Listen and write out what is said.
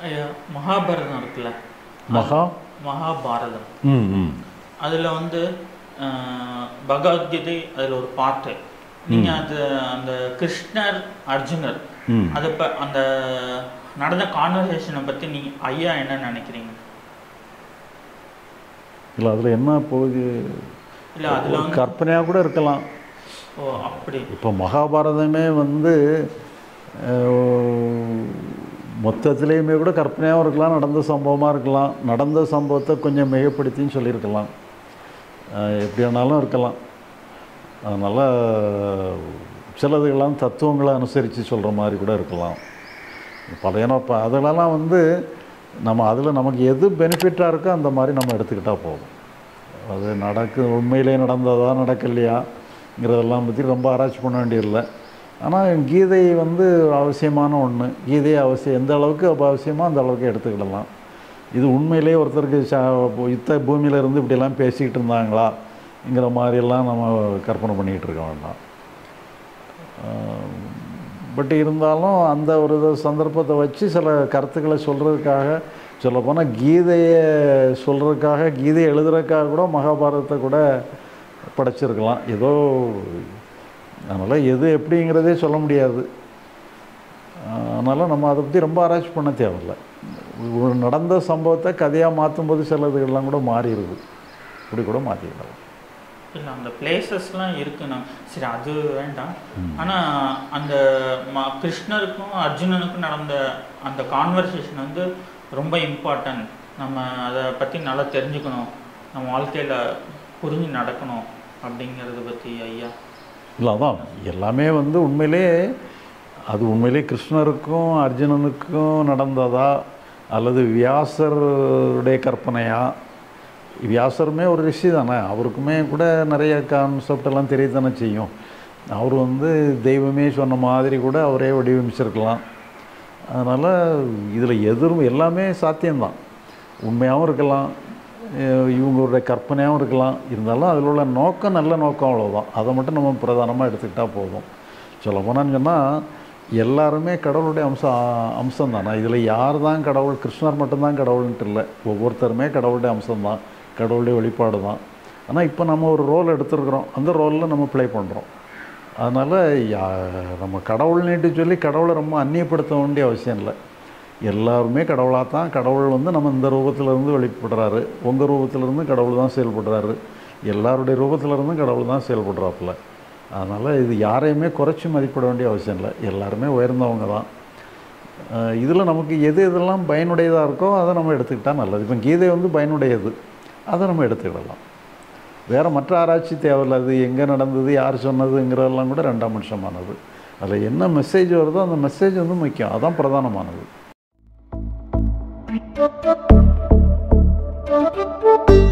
ஐயா, மகாபாரதம் இருக்குல்ல, மகாபாரதம் அதில் வந்து பகவத்கீதை அதில் ஒரு பாட்டு. நீங்கள் அது அந்த கிருஷ்ணர் அர்ஜுனர் அதை அந்த நடந்த கான்வர்சேஷனை பற்றி நீங்கள் ஐயா என்ன நினைக்கிறீங்க? இல்லை அதில் என்ன போகுது? இல்லை அதில் கற்பனையாக கூட இருக்கலாம். ஓ அப்படி. இப்போ மகாபாரதமே வந்து மொத்தத்துலேயுமே கூட கற்பனையாகவும் இருக்கலாம், நடந்த சம்பவமாக இருக்கலாம். நடந்த சம்பவத்தை கொஞ்சம் மிகப்படுத்தின்னு சொல்லியிருக்கலாம், எப்படி வேணாலும் இருக்கலாம். அதனால் சிலதுகள்லாம் தத்துவங்களை அனுசரித்து சொல்கிற மாதிரி கூட இருக்கலாம். ஏன்னா இப்போ அதிலெல்லாம் வந்து நம்ம அதில் நமக்கு எது பெனிஃபிட்டாக இருக்கோ அந்த மாதிரி நம்ம எடுத்துக்கிட்டால் போதும். அது உண்மையிலே நடந்ததா நடக்கலையாங்கிறதெல்லாம் பற்றி ரொம்ப ஆராய்ச்சி பண்ண வேண்டியதில்லை. ஆனால் கீதை வந்து அவசியமான ஒன்று. கீதையை எந்த அளவுக்கு அவசியமோ அந்த அளவுக்கு எடுத்துக்கிடலாம். இது உண்மையிலே ஒருத்தருக்கு யுத்த பூமியில் இருந்து இப்படியெல்லாம் பேசிக்கிட்டு இருந்தாங்களாங்கிற மாதிரியெல்லாம் நம்ம கற்பனை பண்ணிக்கிட்டு இருக்க வேண்டாம். பட் இருந்தாலும் அந்த ஒரு சந்தர்ப்பத்தை வச்சு சில கருத்துக்களை சொல்கிறதுக்காக, சொல்லப்போனால் கீதையை சொல்கிறதுக்காக, கீதையை எழுதுறதுக்காக கூட மகாபாரதத்தை கூட படைச்சிருக்கலாம் ஏதோ. அதனால் எது எப்படிங்கிறதே சொல்ல முடியாது. அதனால் நம்ம அதை பற்றி ரொம்ப ஆராய்ச்சி பண்ண தேவையில்லை. நடந்த சம்பவத்தை கதையாக மாற்றும்போது சிலதுகள்லாம் கூட மாறிடுது. இப்படி கூட மாற்றிக்கலாம். இல்லை அந்த பிளேசஸ்லாம் இருக்குண்ணா, சரி அது வேண்டாம். ஆனால் அந்த கிருஷ்ணருக்கும் அர்ஜுனனுக்கும் நடந்த அந்த கான்வர்சேஷன் வந்து ரொம்ப இம்பார்ட்டன்ட். நம்ம அதை பற்றி நல்லா தெரிஞ்சுக்கணும், நம்ம வாழ்க்கையில் புரிஞ்சு நடக்கணும் அப்படிங்கிறத பற்றி ஐயா. இல்லை அதான் எல்லாமே வந்து உண்மையிலே கிருஷ்ணருக்கும் அர்ஜுனனுக்கும் நடந்ததா அல்லது வியாசருடைய கற்பனையா? வியாசருமே ஒரு ரிஷி தானே, அவருக்குமே கூட நிறைய கான்செப்டெல்லாம் தெரியத்தானே செய்யும். அவர் வந்து தெய்வமே சொன்ன மாதிரி கூட அவரே வடிவமைச்சிருக்கலாம். அதனால் இதில் எல்லாமே சாத்தியம்தான். உண்மையாகவும் இருக்கலாம், இவங்களுடைய கற்பனையாகவும் இருக்கலாம். இருந்தாலும் அதில் உள்ள நோக்கம் நல்ல நோக்கம், அவ்வளோதான். அதை மட்டும் நம்ம பிரதானமாக எடுத்துக்கிட்டால் போதும். சொல்ல போனான்னு சொன்னால் எல்லாருமே கடவுளுடைய அம்சம் தானே. இதில் யார் தான் கடவுள், கிருஷ்ணர் மட்டும்தான் கடவுள்ன்ட்டு இல்லை, ஒவ்வொருத்தருமே கடவுளுடைய அம்சம்தான், கடவுளுடைய வெளிப்பாடு தான். ஆனால் இப்போ நம்ம ஒரு ரோல் எடுத்துருக்குறோம், அந்த ரோலில் நம்ம ப்ளே பண்ணுறோம். அதனால் நம்ம கடவுள்னுட்டு சொல்லி கடவுளை ரொம்ப அந்நியப்படுத்த வேண்டிய அவசியம் இல்லை. எல்லாருமே கடவுளாக தான். கடவுள் வந்து நம்ம இந்த ரூபத்திலேருந்து வெளிப்படுறாரு, உங்கள் ரூபத்திலேருந்து கடவுள் தான் செயல்படுறாரு, எல்லாருடைய ரூபத்திலேருந்து கடவுள் தான் செயல்படுறாப்புல. அதனால் இது யாரையுமே குறைச்சி மதிப்பிட வேண்டிய அவசியம் இல்லை, எல்லாருமே உயர்ந்தவங்க தான். இதில் நமக்கு எதெல்லாம் பயனுடையதாக இருக்கோ அதை நம்ம எடுத்துக்கிட்டால் நல்லது. இப்போ கீதை வந்து பயனுடையது, அதை நம்ம எடுத்துக்கிடலாம். வேறு மற்ற ஆராய்ச்சி தேவையில்லை. அது எங்கே நடந்தது, யார் சொன்னதுங்கிறதெல்லாம் கூட ரெண்டாம் பட்சமானது. அதில் என்ன மெசேஜ் வருதோ அந்த மெசேஜ் வந்து முக்கியம், அதுதான் பிரதானமானது.